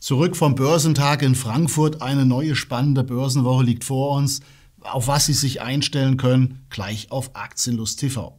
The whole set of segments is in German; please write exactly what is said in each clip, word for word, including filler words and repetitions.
Zurück vom Börsentag in Frankfurt. Eine neue spannende Börsenwoche liegt vor uns. Auf was Sie sich einstellen können, gleich auf Aktienlust T V.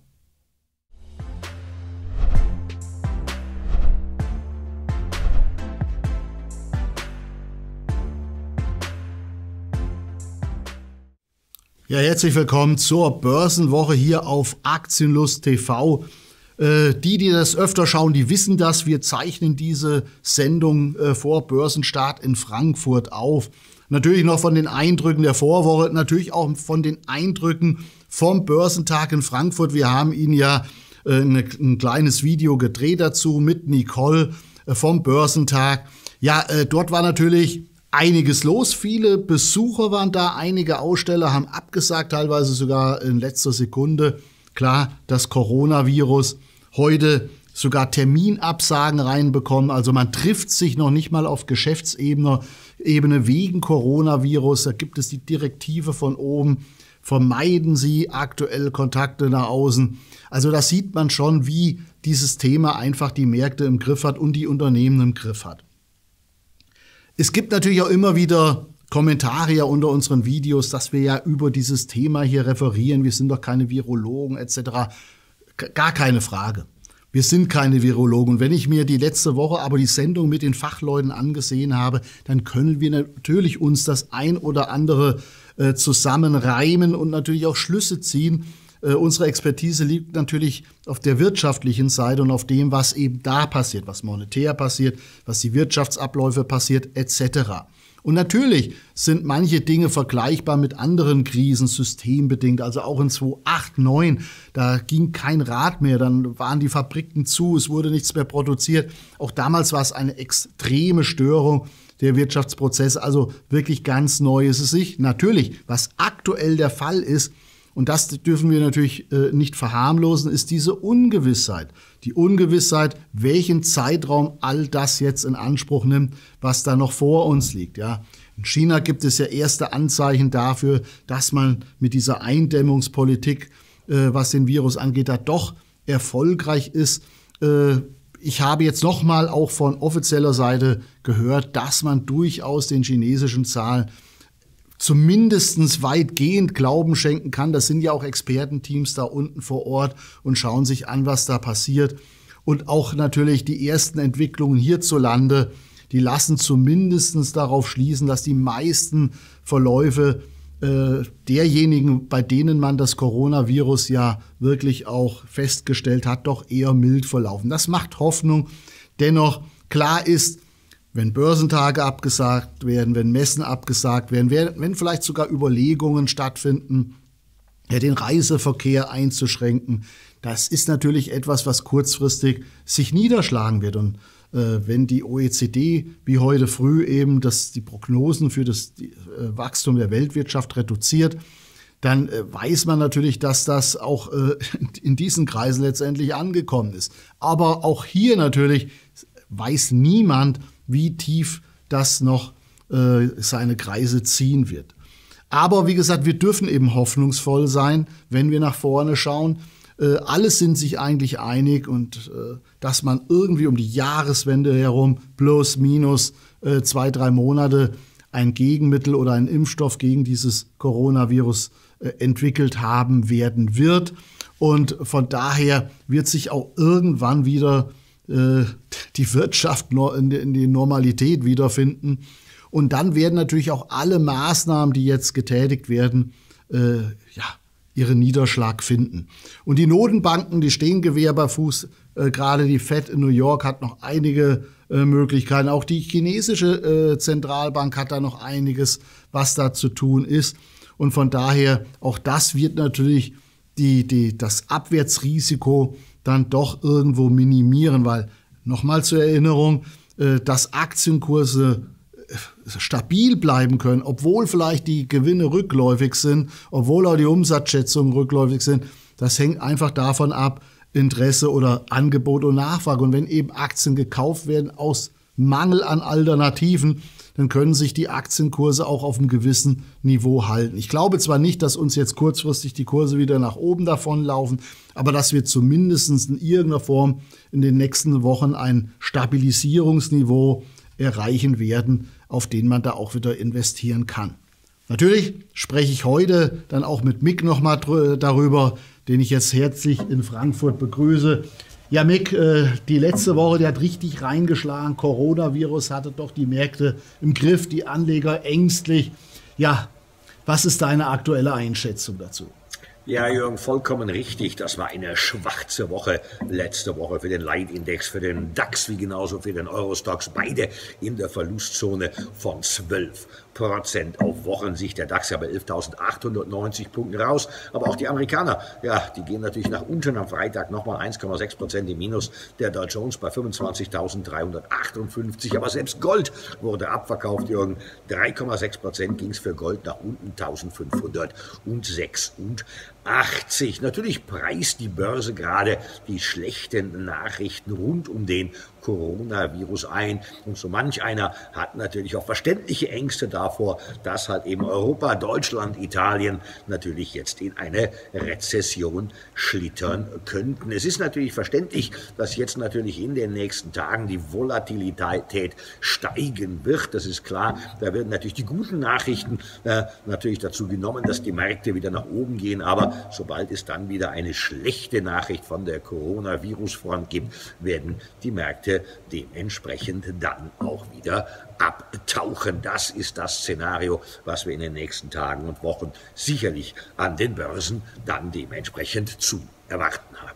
Ja, herzlich willkommen zur Börsenwoche hier auf Aktienlust T V. Äh, die, die das öfter schauen, die wissen das. Wir zeichnen diese Sendung äh, vor Börsenstart in Frankfurt auf. Natürlich noch von den Eindrücken der Vorwoche, natürlich auch von den Eindrücken vom Börsentag in Frankfurt. Wir haben Ihnen ja äh, eine, ein kleines Video gedreht dazu mit Nicole äh, vom Börsentag. Ja, äh, dort war natürlich einiges los. Viele Besucher waren da, einige Aussteller haben abgesagt, teilweise sogar in letzter Sekunde. Klar, das Coronavirus, heute sogar Terminabsagen reinbekommen. Also man trifft sich noch nicht mal auf Geschäftsebene Ebene wegen Coronavirus. Da gibt es die Direktive von oben. Vermeiden Sie aktuell Kontakte nach außen. Also da sieht man schon, wie dieses Thema einfach die Märkte im Griff hat und die Unternehmen im Griff hat. Es gibt natürlich auch immer wieder Kommentare ja unter unseren Videos, dass wir ja über dieses Thema hier referieren. Wir sind doch keine Virologen et cetera. Gar keine Frage. Wir sind keine Virologen. Und wenn ich mir die letzte Woche aber die Sendung mit den Fachleuten angesehen habe, dann können wir natürlich uns das ein oder andere äh, zusammenreimen und natürlich auch Schlüsse ziehen. Äh, unsere Expertise liegt natürlich auf der wirtschaftlichen Seite und auf dem, was eben da passiert, was monetär passiert, was die Wirtschaftsabläufe passiert et cetera. Und natürlich sind manche Dinge vergleichbar mit anderen Krisen, systembedingt. Also auch in zweitausendacht, neun, da ging kein Rad mehr, dann waren die Fabriken zu, es wurde nichts mehr produziert. Auch damals war es eine extreme Störung der Wirtschaftsprozesse, also wirklich ganz neu ist es nicht. Natürlich, was aktuell der Fall ist, und das dürfen wir natürlich äh, nicht verharmlosen, ist diese Ungewissheit. Die Ungewissheit, welchen Zeitraum all das jetzt in Anspruch nimmt, was da noch vor uns liegt. Ja. In China gibt es ja erste Anzeichen dafür, dass man mit dieser Eindämmungspolitik, äh, was den Virus angeht, da doch erfolgreich ist. Äh, ich habe jetzt nochmal auch von offizieller Seite gehört, dass man durchaus den chinesischen Zahlen zumindest weitgehend Glauben schenken kann. Das sind ja auch Expertenteams da unten vor Ort und schauen sich an, was da passiert. Und auch natürlich die ersten Entwicklungen hierzulande, die lassen zumindest darauf schließen, dass die meisten Verläufe äh, derjenigen, bei denen man das Coronavirus ja wirklich auch festgestellt hat, doch eher mild verlaufen. Das macht Hoffnung. Dennoch, klar ist, wenn Börsentage abgesagt werden, wenn Messen abgesagt werden, wenn vielleicht sogar Überlegungen stattfinden, ja, den Reiseverkehr einzuschränken, das ist natürlich etwas, was kurzfristig sich niederschlagen wird. Und äh, wenn die O E C D wie heute früh eben das, die Prognosen für das die, äh, Wachstum der Weltwirtschaft reduziert, dann äh, weiß man natürlich, dass das auch äh, in diesen Kreisen letztendlich angekommen ist. Aber auch hier natürlich weiß niemand, wie tief das noch äh, seine Kreise ziehen wird. Aber wie gesagt, wir dürfen eben hoffnungsvoll sein, wenn wir nach vorne schauen. Äh, alle sind sich eigentlich einig und äh, dass man irgendwie um die Jahreswende herum plus minus äh, zwei, drei Monate ein Gegenmittel oder einen Impfstoff gegen dieses Coronavirus äh, entwickelt haben werden wird. Und von daher wird sich auch irgendwann wieder die Wirtschaft in die Normalität wiederfinden. Und dann werden natürlich auch alle Maßnahmen, die jetzt getätigt werden, äh, ja, ihren Niederschlag finden. Und die Notenbanken, die stehen Gewehr bei Fuß. Äh, gerade die Fed in New York hat noch einige äh, Möglichkeiten. Auch die chinesische äh, Zentralbank hat da noch einiges, was da zu tun ist. Und von daher, auch das wird natürlich die, die, das Abwärtsrisiko dann doch irgendwo minimieren, weil, nochmal zur Erinnerung, dass Aktienkurse stabil bleiben können, obwohl vielleicht die Gewinne rückläufig sind, obwohl auch die Umsatzschätzungen rückläufig sind, das hängt einfach davon ab, Interesse oder Angebot und Nachfrage. Und wenn eben Aktien gekauft werden aus Mangel an Alternativen, dann können sich die Aktienkurse auch auf einem gewissen Niveau halten. Ich glaube zwar nicht, dass uns jetzt kurzfristig die Kurse wieder nach oben davonlaufen, aber dass wir zumindest in irgendeiner Form in den nächsten Wochen ein Stabilisierungsniveau erreichen werden, auf denen man da auch wieder investieren kann. Natürlich spreche ich heute dann auch mit Mick nochmal darüber, den ich jetzt herzlich in Frankfurt begrüße. Ja, Mick, die letzte Woche, die hat richtig reingeschlagen. Coronavirus hatte doch die Märkte im Griff, die Anleger ängstlich. Ja, was ist deine aktuelle Einschätzung dazu? Ja, Jürgen, vollkommen richtig. Das war eine schwarze Woche letzte Woche für den Leitindex, für den DAX wie genauso für den Eurostoxx. Beide in der Verlustzone von zwölf Prozent auf Wochensicht. Der DAX ja bei elftausendachthundertneunzig Punkten raus. Aber auch die Amerikaner, ja, die gehen natürlich nach unten. Am Freitag nochmal eins Komma sechs Prozent im Minus. Der Dow Jones bei fünfundzwanzigtausenddreihundertachtundfünfzig. Aber selbst Gold wurde abverkauft, Jürgen. drei Komma sechs Prozent ging es für Gold nach unten, eintausendfünfhundertsechsundachtzig. Natürlich preist die Börse gerade die schlechten Nachrichten rund um den Coronavirus ein. Und so manch einer hat natürlich auch verständliche Ängste davor, dass halt eben Europa, Deutschland, Italien natürlich jetzt in eine Rezession schlittern könnten. Es ist natürlich verständlich, dass jetzt natürlich in den nächsten Tagen die Volatilität steigen wird. Das ist klar. Da werden natürlich die guten Nachrichten äh, natürlich dazu genommen, dass die Märkte wieder nach oben gehen. Aber sobald es dann wieder eine schlechte Nachricht von der Coronavirus-Front gibt, werden die Märkte dementsprechend dann auch wieder abtauchen. Das ist das Szenario, was wir in den nächsten Tagen und Wochen sicherlich an den Börsen dann dementsprechend zu erwarten haben.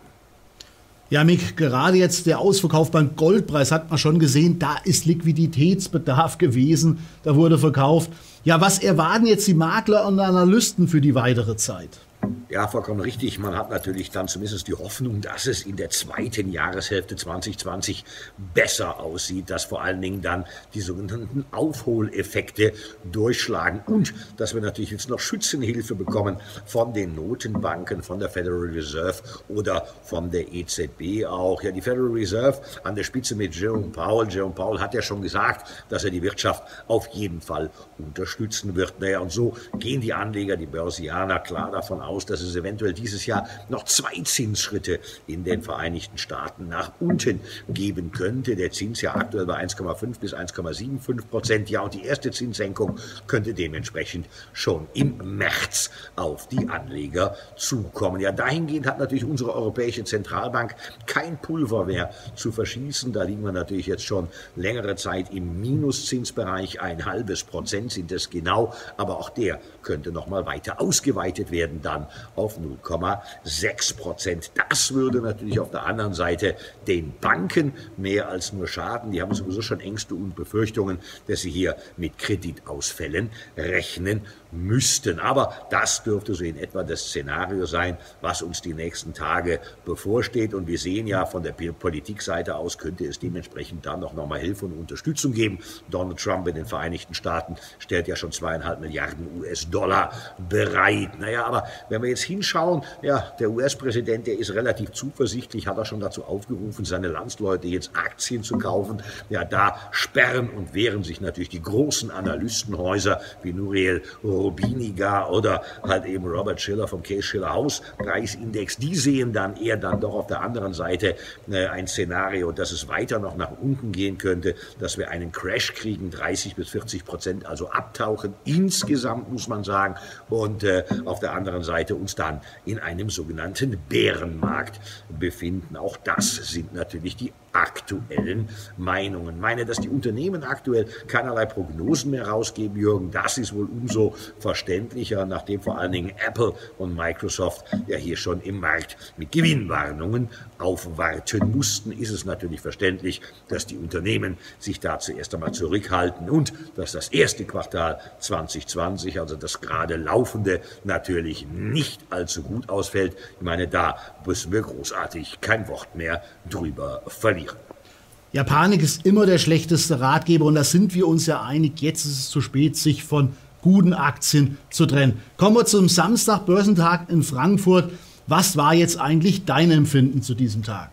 Ja, Mick, gerade jetzt der Ausverkauf beim Goldpreis hat man schon gesehen, da ist Liquiditätsbedarf gewesen, da wurde verkauft. Ja, was erwarten jetzt die Makler und Analysten für die weitere Zeit? Ja, vollkommen richtig. Man hat natürlich dann zumindest die Hoffnung, dass es in der zweiten Jahreshälfte zwanzig zwanzig besser aussieht, dass vor allen Dingen dann die sogenannten Aufholeffekte durchschlagen und dass wir natürlich jetzt noch Schützenhilfe bekommen von den Notenbanken, von der Federal Reserve oder von der E Z B auch. Ja, die Federal Reserve an der Spitze mit Jerome Powell. Jerome Powell hat ja schon gesagt, dass er die Wirtschaft auf jeden Fall unterstützen wird. Naja, und so gehen die Anleger, die Börsianer klar davon aus, dass es eventuell dieses Jahr noch zwei Zinsschritte in den Vereinigten Staaten nach unten geben könnte. Der Zins ja aktuell bei eins Komma fünf bis eins Komma fünfundsiebzig Prozent. Ja, und die erste Zinssenkung könnte dementsprechend schon im März auf die Anleger zukommen. Ja, dahingehend hat natürlich unsere Europäische Zentralbank kein Pulver mehr zu verschießen. Da liegen wir natürlich jetzt schon längere Zeit im Minuszinsbereich. Ein halbes Prozent sind es genau, aber auch der könnte noch mal weiter ausgeweitet werden dann auf null Komma sechs Prozent. Das würde natürlich auf der anderen Seite den Banken mehr als nur schaden. Die haben sowieso schon Ängste und Befürchtungen, dass sie hier mit Kreditausfällen rechnen müssten. Aber das dürfte so in etwa das Szenario sein, was uns die nächsten Tage bevorsteht. Und wir sehen ja von der Politikseite aus, könnte es dementsprechend dann noch mal Hilfe und Unterstützung geben. Donald Trump in den Vereinigten Staaten stellt ja schon zweieinhalb Milliarden U S-Dollar bereit. Naja, aber wenn wir jetzt hinschauen, ja, der U S-Präsident, der ist relativ zuversichtlich, hat er schon dazu aufgerufen, seine Landsleute jetzt Aktien zu kaufen. Ja, da sperren und wehren sich natürlich die großen Analystenhäuser wie Nouriel Roubini-Gar oder halt eben Robert Shiller vom Case-Shiller Hauspreisindex. Die sehen dann eher dann doch auf der anderen Seite äh, ein Szenario, dass es weiter noch nach unten gehen könnte, dass wir einen Crash kriegen, dreißig bis vierzig Prozent also abtauchen, insgesamt muss man sagen, und äh, auf der anderen Seite uns dann in einem sogenannten Bärenmarkt befinden. Auch das sind natürlich die aktuellen Meinungen. Ich meine, dass die Unternehmen aktuell keinerlei Prognosen mehr rausgeben, Jürgen, das ist wohl umso verständlicher, nachdem vor allen Dingen Apple und Microsoft ja hier schon im Markt mit Gewinnwarnungen aufwarten mussten, ist es natürlich verständlich, dass die Unternehmen sich da zuerst einmal zurückhalten und dass das erste Quartal zwanzig zwanzig, also das gerade laufende, natürlich nicht allzu gut ausfällt. Ich meine, da müssen wir großartig kein Wort mehr drüber verlieren. Ja, Panik ist immer der schlechteste Ratgeber und da sind wir uns ja einig, jetzt ist es zu spät, sich von guten Aktien zu trennen. Kommen wir zum Samstag, Börsentag in Frankfurt. Was war jetzt eigentlich dein Empfinden zu diesem Tag?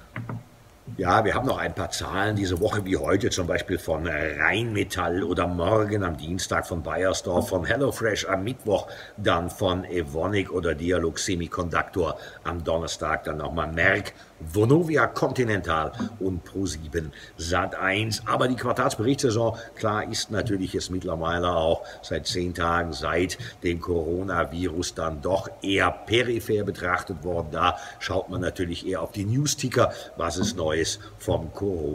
Ja, wir haben noch ein paar Zahlen diese Woche wie heute, zum Beispiel von Rheinmetall oder morgen am Dienstag von Bayersdorf, von HelloFresh am Mittwoch, dann von Evonik oder Dialog Semiconductor am Donnerstag, dann nochmal Merck, Vonovia, Continental und ProSieben Sat eins. Aber die Quartalsberichtssaison, klar, ist natürlich jetzt mittlerweile auch seit zehn Tagen seit dem Coronavirus dann doch eher peripher betrachtet worden. Da schaut man natürlich eher auf die Newsticker, was es Neues vom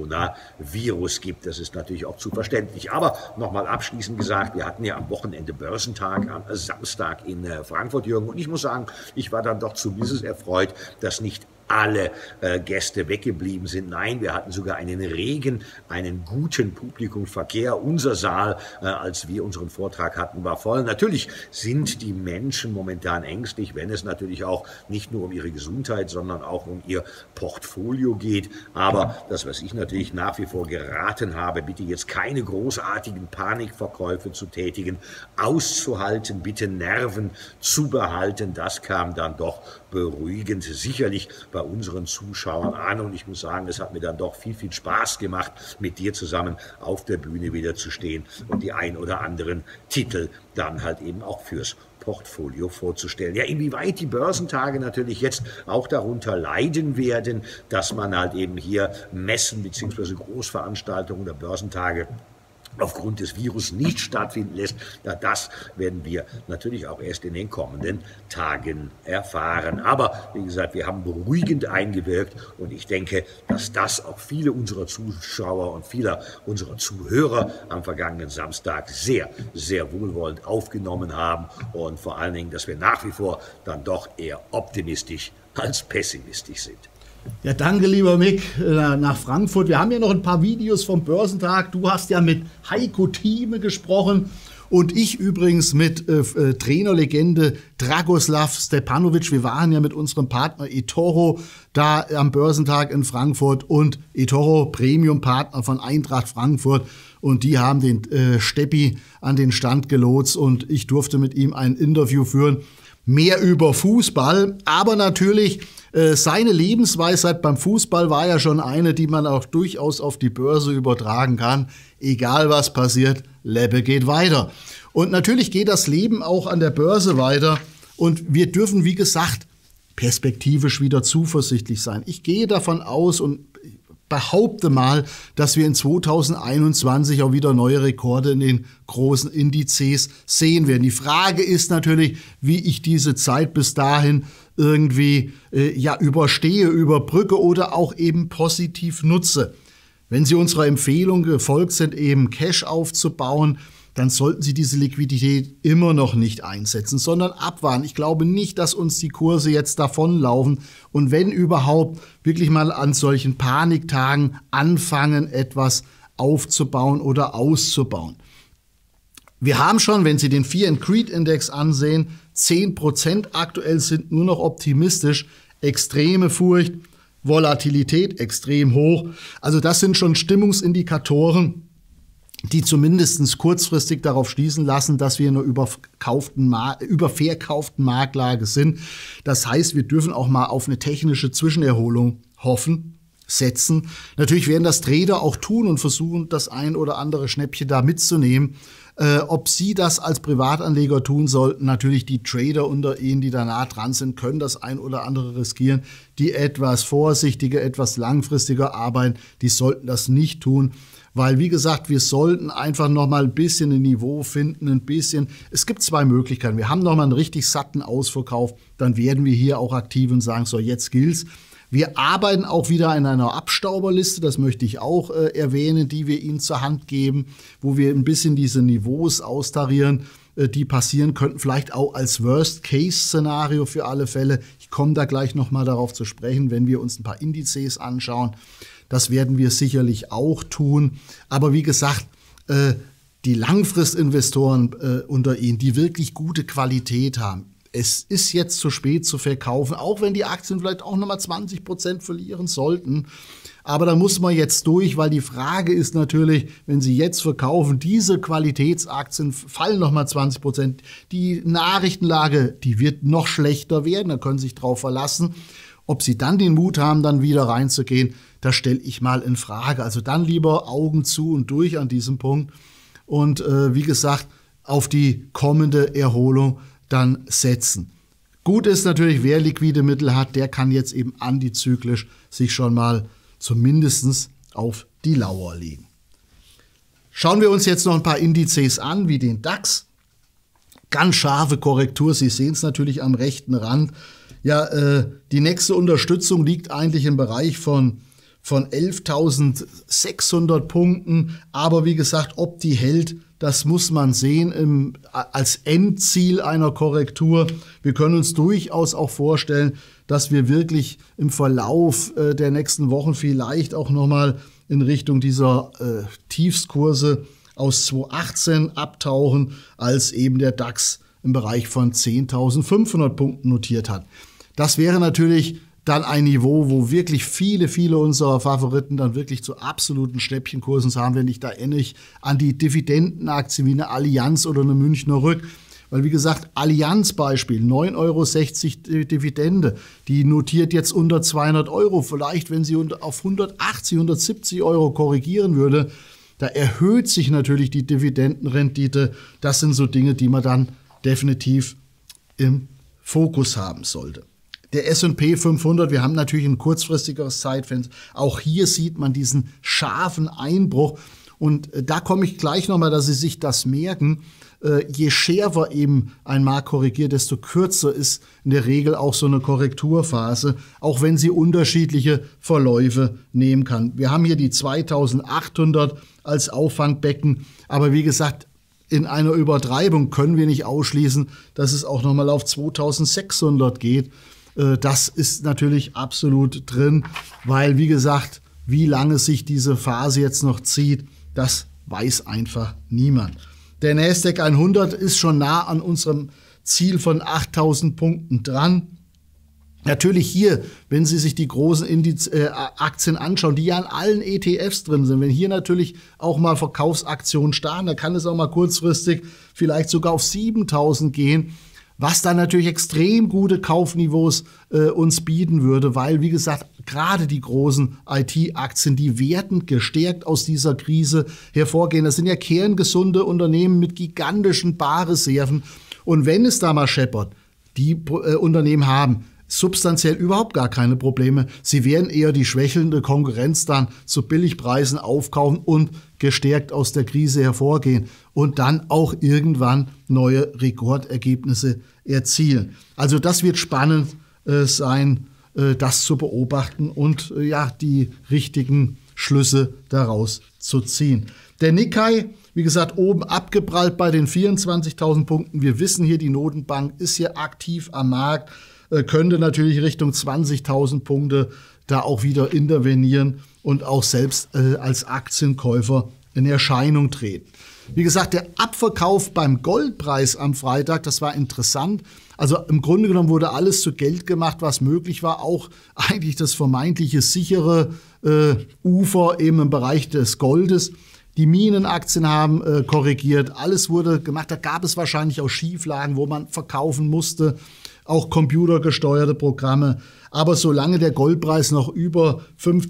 Coronavirus gibt. Das ist natürlich auch zu verständlich. Aber nochmal abschließend gesagt, wir hatten ja am Wochenende Börsentag, am Samstag in Frankfurt, Jürgen. Und ich muss sagen, ich war dann doch zumindest erfreut, dass nicht alle äh, Gäste weggeblieben sind. Nein, wir hatten sogar einen regen, einen guten Publikumsverkehr. Unser Saal, äh, als wir unseren Vortrag hatten, war voll. Natürlich sind die Menschen momentan ängstlich, wenn es natürlich auch nicht nur um ihre Gesundheit, sondern auch um ihr Portfolio geht. Aber das, was ich natürlich nach wie vor geraten habe, bitte jetzt keine großartigen Panikverkäufe zu tätigen, auszuhalten, bitte Nerven zu behalten. Das kam dann doch beruhigend, sicherlich bei unseren Zuschauern an. Und ich muss sagen, es hat mir dann doch viel, viel Spaß gemacht, mit dir zusammen auf der Bühne wieder zu stehen und die ein oder anderen Titel dann halt eben auch fürs Portfolio vorzustellen. Ja, inwieweit die Börsentage natürlich jetzt auch darunter leiden werden, dass man halt eben hier Messen bzw. Großveranstaltungen der Börsentage aufgrund des Virus nicht stattfinden lässt, ja, das werden wir natürlich auch erst in den kommenden Tagen erfahren. Aber wie gesagt, wir haben beruhigend eingewirkt und ich denke, dass das auch viele unserer Zuschauer und vieler unserer Zuhörer am vergangenen Samstag sehr, sehr wohlwollend aufgenommen haben und vor allen Dingen, dass wir nach wie vor dann doch eher optimistisch als pessimistisch sind. Ja, danke, lieber Mick, nach Frankfurt. Wir haben ja noch ein paar Videos vom Börsentag. Du hast ja mit Heiko Thieme gesprochen und ich übrigens mit äh, Trainerlegende Dragoslav Stepanovic. Wir waren ja mit unserem Partner eToro da am Börsentag in Frankfurt und eToro, Premium-Partner von Eintracht Frankfurt. Und die haben den äh, Steppi an den Stand gelotst und ich durfte mit ihm ein Interview führen. Mehr über Fußball, aber natürlich äh, seine Lebensweisheit beim Fußball war ja schon eine, die man auch durchaus auf die Börse übertragen kann. Egal was passiert, Lebbe geht weiter. Und natürlich geht das Leben auch an der Börse weiter und wir dürfen, wie gesagt, perspektivisch wieder zuversichtlich sein. Ich gehe davon aus und behaupte mal, dass wir in zweitausendeinundzwanzig auch wieder neue Rekorde in den großen Indizes sehen werden. Die Frage ist natürlich, wie ich diese Zeit bis dahin irgendwie äh, ja überstehe, überbrücke oder auch eben positiv nutze. Wenn Sie unserer Empfehlung gefolgt sind, eben Cash aufzubauen, dann sollten Sie diese Liquidität immer noch nicht einsetzen, sondern abwarten. Ich glaube nicht, dass uns die Kurse jetzt davonlaufen und wenn überhaupt, wirklich mal an solchen Paniktagen anfangen, etwas aufzubauen oder auszubauen. Wir haben schon, wenn Sie den Fear and Greed Index ansehen, zehn Prozent aktuell sind nur noch optimistisch, extreme Furcht, Volatilität extrem hoch. Also das sind schon Stimmungsindikatoren, die zumindest kurzfristig darauf schließen lassen, dass wir in einer überkauften, überverkauften Marktlage sind. Das heißt, wir dürfen auch mal auf eine technische Zwischenerholung hoffen, setzen. Natürlich werden das Trader auch tun und versuchen, das ein oder andere Schnäppchen da mitzunehmen. Äh, ob Sie das als Privatanleger tun sollten, natürlich die Trader unter Ihnen, die da nah dran sind, können das ein oder andere riskieren. Die etwas vorsichtiger, etwas langfristiger arbeiten, die sollten das nicht tun. Weil, wie gesagt, wir sollten einfach noch mal ein bisschen ein Niveau finden, ein bisschen. Es gibt zwei Möglichkeiten. Wir haben noch mal einen richtig satten Ausverkauf. Dann werden wir hier auch aktiv und sagen, so, jetzt gilt's. Wir arbeiten auch wieder in einer Abstauberliste, das möchte ich auch äh, erwähnen, die wir Ihnen zur Hand geben, wo wir ein bisschen diese Niveaus austarieren, äh, die passieren könnten, vielleicht auch als Worst-Case-Szenario für alle Fälle. Ich komme da gleich noch mal darauf zu sprechen, wenn wir uns ein paar Indizes anschauen. Das werden wir sicherlich auch tun. Aber wie gesagt, äh, die Langfristinvestoren äh, unter Ihnen, die wirklich gute Qualität haben, es ist jetzt zu spät zu verkaufen, auch wenn die Aktien vielleicht auch nochmal zwanzig Prozent verlieren sollten. Aber da muss man jetzt durch, weil die Frage ist natürlich, wenn Sie jetzt verkaufen, diese Qualitätsaktien fallen nochmal zwanzig Prozent. Die Nachrichtenlage, die wird noch schlechter werden, da können Sie sich drauf verlassen. Ob Sie dann den Mut haben, dann wieder reinzugehen, das stelle ich mal in Frage. Also dann lieber Augen zu und durch an diesem Punkt. Und äh, wie gesagt, auf die kommende Erholung dann setzen. Gut ist natürlich, wer liquide Mittel hat, der kann jetzt eben antizyklisch sich schon mal zumindest auf die Lauer legen. Schauen wir uns jetzt noch ein paar Indizes an, wie den DAX. Ganz scharfe Korrektur, Sie sehen es natürlich am rechten Rand. Ja, äh, die nächste Unterstützung liegt eigentlich im Bereich von, von elftausendsechshundert Punkten. Aber wie gesagt, ob die hält, das muss man sehen im, als Endziel einer Korrektur. Wir können uns durchaus auch vorstellen, dass wir wirklich im Verlauf äh, der nächsten Wochen vielleicht auch nochmal in Richtung dieser äh, Tiefskurse aus zweitausendachtzehn abtauchen, als eben der DAX im Bereich von zehntausendfünfhundert Punkten notiert hat. Das wäre natürlich dann ein Niveau, wo wirklich viele, viele unserer Favoriten dann wirklich zu absoluten Schnäppchenkursen haben, wenn ich da ähnlich an die Dividendenaktien wie eine Allianz oder eine Münchner Rück. Weil wie gesagt, Allianz Beispiel, neun Euro sechzig Dividende, die notiert jetzt unter zweihundert Euro. Vielleicht, wenn sie auf hundertachtzig, hundertsiebzig Euro korrigieren würde, da erhöht sich natürlich die Dividendenrendite. Das sind so Dinge, die man dann definitiv im Fokus haben sollte. Der S und P fünfhundert, wir haben natürlich ein kurzfristigeres Zeitfenster. Auch hier sieht man diesen scharfen Einbruch. Und da komme ich gleich nochmal, dass Sie sich das merken. Je schärfer eben ein Markt korrigiert, desto kürzer ist in der Regel auch so eine Korrekturphase, auch wenn sie unterschiedliche Verläufe nehmen kann. Wir haben hier die zweitausendachthundert als Auffangbecken, aber wie gesagt, in einer Übertreibung können wir nicht ausschließen, dass es auch nochmal auf zweitausendsechshundert geht. Das ist natürlich absolut drin, weil, wie gesagt, wie lange sich diese Phase jetzt noch zieht, das weiß einfach niemand. Der Nasdaq hundert ist schon nah an unserem Ziel von achttausend Punkten dran. Natürlich hier, wenn Sie sich die großen Indiz, äh, Aktien anschauen, die ja in allen E T Fs drin sind, wenn hier natürlich auch mal Verkaufsaktionen starten, dann kann es auch mal kurzfristig vielleicht sogar auf siebentausend gehen, was dann natürlich extrem gute Kaufniveaus äh, uns bieten würde, weil, wie gesagt, gerade die großen I T-Aktien, die werden gestärkt aus dieser Krise hervorgehen. Das sind ja kerngesunde Unternehmen mit gigantischen Barreserven. Und wenn es da mal scheppert, die äh, Unternehmen haben substanziell überhaupt gar keine Probleme. Sie werden eher die schwächelnde Konkurrenz dann zu Billigpreisen aufkaufen und gestärkt aus der Krise hervorgehen und dann auch irgendwann neue Rekordergebnisse erzielen. Also das wird spannend äh, sein, äh, das zu beobachten und äh, ja, die richtigen Schlüsse daraus zu ziehen. Der Nikkei, wie gesagt, oben abgeprallt bei den vierundzwanzigtausend Punkten. Wir wissen hier, die Notenbank ist hier aktiv am Markt, könnte natürlich Richtung zwanzigtausend Punkte da auch wieder intervenieren und auch selbst äh, als Aktienkäufer in Erscheinung treten. Wie gesagt, der Abverkauf beim Goldpreis am Freitag, das war interessant. Also im Grunde genommen wurde alles zu Geld gemacht, was möglich war. Auch eigentlich das vermeintliche sichere äh, Ufer eben im Bereich des Goldes. Die Minenaktien haben äh, korrigiert, alles wurde gemacht. Da gab es wahrscheinlich auch Schieflagen, wo man verkaufen musste. Auch computergesteuerte Programme. Aber solange der Goldpreis noch über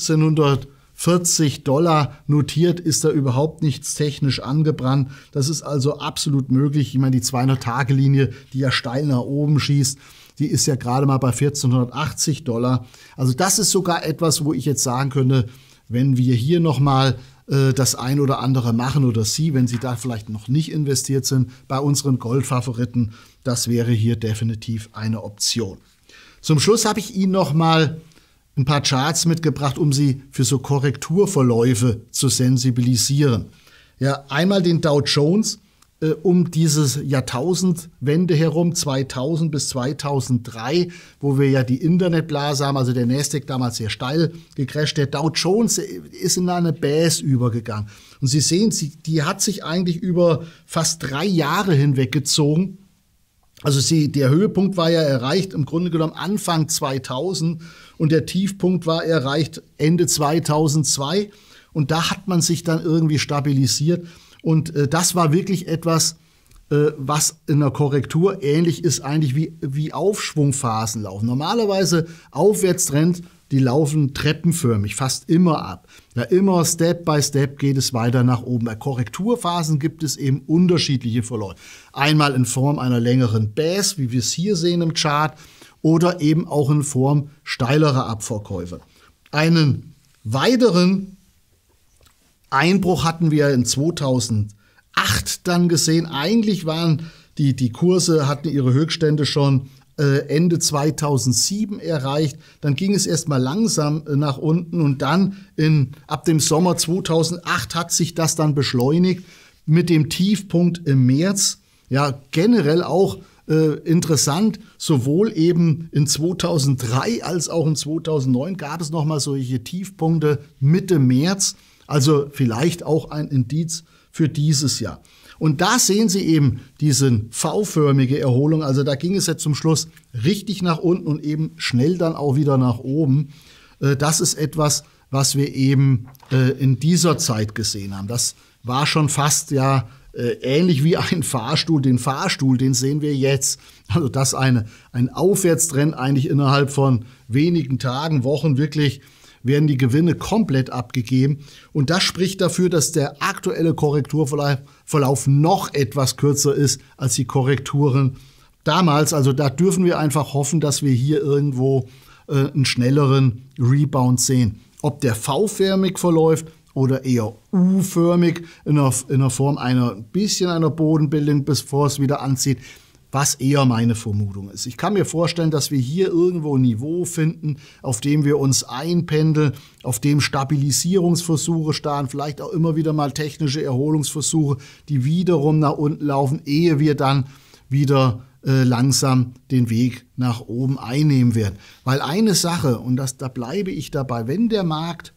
fünfzehnhundertvierzig Dollar notiert, ist da überhaupt nichts technisch angebrannt. Das ist also absolut möglich. Ich meine, die zweihundert-Tage-Linie, die ja steil nach oben schießt, die ist ja gerade mal bei vierzehnhundertachtzig Dollar. Also das ist sogar etwas, wo ich jetzt sagen könnte, wenn wir hier nochmal äh, das ein oder andere machen oder Sie, wenn Sie da vielleicht noch nicht investiert sind, bei unseren Goldfavoriten, das wäre hier definitiv eine Option. Zum Schluss habe ich Ihnen noch mal ein paar Charts mitgebracht, um Sie für so Korrekturverläufe zu sensibilisieren. Ja, einmal den Dow Jones äh, um diese Jahrtausendwende herum, zweitausend bis zweitausenddrei, wo wir ja die Internetblase haben, also der Nasdaq damals sehr steil gecrasht. Der Dow Jones ist in eine Baisse übergegangen. Und Sie sehen, sie, die hat sich eigentlich über fast drei Jahre hinweg gezogen. Also sie, der Höhepunkt war ja erreicht im Grunde genommen Anfang zweitausend und der Tiefpunkt war erreicht Ende zweitausendzwei und da hat man sich dann irgendwie stabilisiert und äh, das war wirklich etwas, äh, was in der Korrektur ähnlich ist eigentlich wie, wie Aufschwungphasen laufen. Normalerweise Aufwärtstrend die laufen treppenförmig, fast immer ab. Ja, immer Step by Step geht es weiter nach oben. Bei Korrekturphasen gibt es eben unterschiedliche Verläufe. Einmal in Form einer längeren Baisse, wie wir es hier sehen im Chart, oder eben auch in Form steilerer Abverkäufe. Einen weiteren Einbruch hatten wir in zweitausendacht dann gesehen. Eigentlich waren die, die Kurse, hatten ihre Höchststände schon äh, Ende zweitausendsieben erreicht. Dann ging es erstmal langsam äh, nach unten und dann in, ab dem Sommer zweitausendacht hat sich das dann beschleunigt mit dem Tiefpunkt im März. Ja, generell auch äh, interessant, sowohl eben in zweitausenddrei als auch in zweitausendneun gab es nochmal solche Tiefpunkte Mitte März. Also vielleicht auch ein Indiz für dieses Jahr. Und da sehen Sie eben diese V-förmige Erholung. Also da ging es jetzt zum Schluss richtig nach unten und eben schnell dann auch wieder nach oben. Das ist etwas, was wir eben in dieser Zeit gesehen haben. Das war schon fast ja ähnlich wie ein Fahrstuhl. Den Fahrstuhl, den sehen wir jetzt. Also das eine, ein Aufwärtstrend eigentlich innerhalb von wenigen Tagen, Wochen wirklich werden die Gewinne komplett abgegeben. Und das spricht dafür, dass der aktuelle Korrekturverlauf noch etwas kürzer ist als die Korrekturen damals. Also da dürfen wir einfach hoffen, dass wir hier irgendwo äh, einen schnelleren Rebound sehen. Ob der V-förmig verläuft oder eher U-förmig in der, in der Form einer ein bisschen einer Bodenbildung, bevor es wieder anzieht, was eher meine Vermutung ist. Ich kann mir vorstellen, dass wir hier irgendwo ein Niveau finden, auf dem wir uns einpendeln, auf dem Stabilisierungsversuche starten, vielleicht auch immer wieder mal technische Erholungsversuche, die wiederum nach unten laufen, ehe wir dann wieder äh, langsam den Weg nach oben einnehmen werden. Weil eine Sache, und das, da bleibe ich dabei, wenn der Markt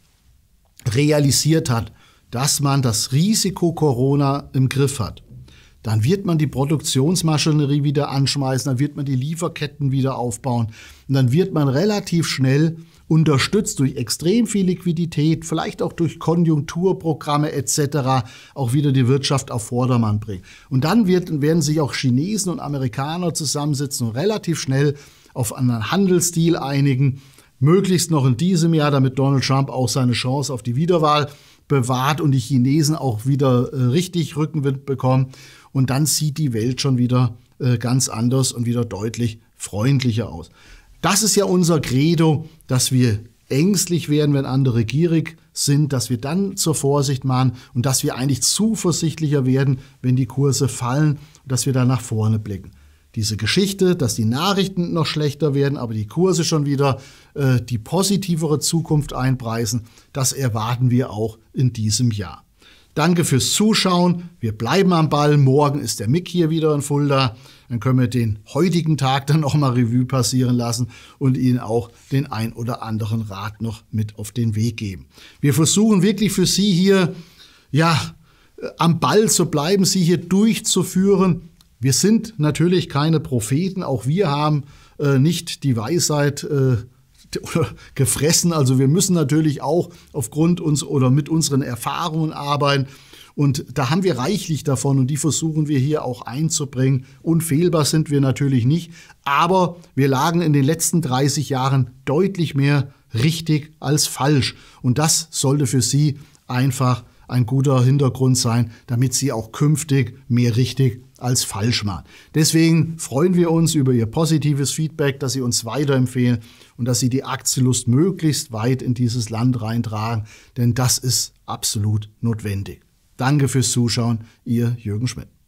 realisiert hat, dass man das Risiko Corona im Griff hat, dann wird man die Produktionsmaschinerie wieder anschmeißen, dann wird man die Lieferketten wieder aufbauen und dann wird man relativ schnell unterstützt durch extrem viel Liquidität, vielleicht auch durch Konjunkturprogramme et cetera auch wieder die Wirtschaft auf Vordermann bringen. Und dann wird, werden sich auch Chinesen und Amerikaner zusammensitzen und relativ schnell auf einen Handelsdeal einigen, möglichst noch in diesem Jahr, damit Donald Trump auch seine Chance auf die Wiederwahl bewahrt und die Chinesen auch wieder äh, richtig Rückenwind bekommen. Und dann sieht die Welt schon wieder äh, ganz anders und wieder deutlich freundlicher aus. Das ist ja unser Credo, dass wir ängstlich werden, wenn andere gierig sind, dass wir dann zur Vorsicht mahnen und dass wir eigentlich zuversichtlicher werden, wenn die Kurse fallen und dass wir dann nach vorne blicken. Diese Geschichte, dass die Nachrichten noch schlechter werden, aber die Kurse schon wieder äh, die positivere Zukunft einpreisen, das erwarten wir auch in diesem Jahr. Danke fürs Zuschauen. Wir bleiben am Ball. Morgen ist der Mick hier wieder in Fulda. Dann können wir den heutigen Tag dann noch mal Revue passieren lassen und Ihnen auch den ein oder anderen Rat noch mit auf den Weg geben. Wir versuchen wirklich für Sie hier ja, am Ball zu bleiben, Sie hier durchzuführen. Wir sind natürlich keine Propheten. Auch wir haben äh, nicht die Weisheit äh, oder gefressen. Also wir müssen natürlich auch aufgrund uns oder mit unseren Erfahrungen arbeiten. Und da haben wir reichlich davon und die versuchen wir hier auch einzubringen. Unfehlbar sind wir natürlich nicht, aber wir lagen in den letzten dreißig Jahren deutlich mehr richtig als falsch. Und das sollte für Sie einfach ein guter Hintergrund sein, damit Sie auch künftig mehr richtig als falsch machen. Deswegen freuen wir uns über Ihr positives Feedback, dass Sie uns weiterempfehlen und dass Sie die Aktienlust möglichst weit in dieses Land reintragen, denn das ist absolut notwendig. Danke fürs Zuschauen, Ihr Jürgen Schmidt.